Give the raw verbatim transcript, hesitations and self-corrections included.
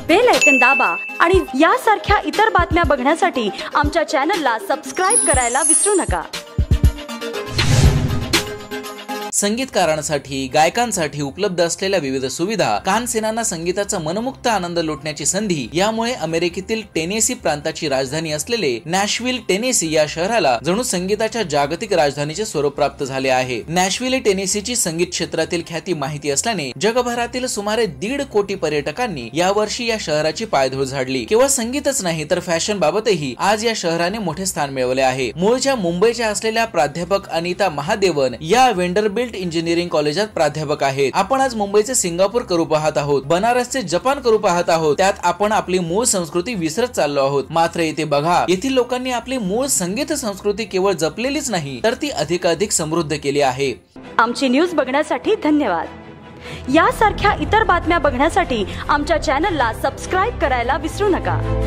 Bell icon दाबा आणि यासारख्या इतर बातम्या बघण्यासाठी आमच्या चॅनलला सबस्क्राइब करायला विसरू नका। संगीतकारांसाठी गायकांसाठी उपलब्ध असलेल्या विविध सुविधा, कानसेनांना संगीताचा मनमुक्त आनंद लुटण्याची संधी यामुळे अमेरिकेतील टेनेसी प्रांताची राजधानी असलेले नॅशविल टेनेसी या शहराला जणू संगीताच्या जागतिक राजधानीचे स्वरूप प्राप्त झाले आहे। नॅशविल टेनेसीची संगीत क्षेत्रातील ख्याती माहिती असल्याने जगभरातील सुमारे दीड कोटी पर्यटकांनी यावर्षी या शहराची पायधूळ झाडली। केवळ संगीतच नाही तर फॅशन बाबतही आज या शहराने मोठे स्थान मिळवले आहे। मूळच्या मुंबईच्या असलेल्या प्राध्यापक अनिता महादेवन या वेंडरबिल्ट इंजिनिअरिंग कॉलेजात प्राध्यापक आहेत। आपण आज मुंबईचे सिंगापूर करू पाहत आहोत, बनारसचे जपान करू पाहत आहोत। त्यात आपण आपली मूळ संस्कृती विसरत चाललो आहोत। मात्र येथे बघा, येथील लोकांनी आपली मूळ संगीत संस्कृती केवळ जपलेलीच नाही तर ती अधिकाधिक समृद्ध केली आहे। आमची न्यूज बघण्यासाठी धन्यवाद। यासारख्या इतर बातम्या बघण्यासाठी आमच्या चॅनलला सबस्क्राइब करायला विसरू नका।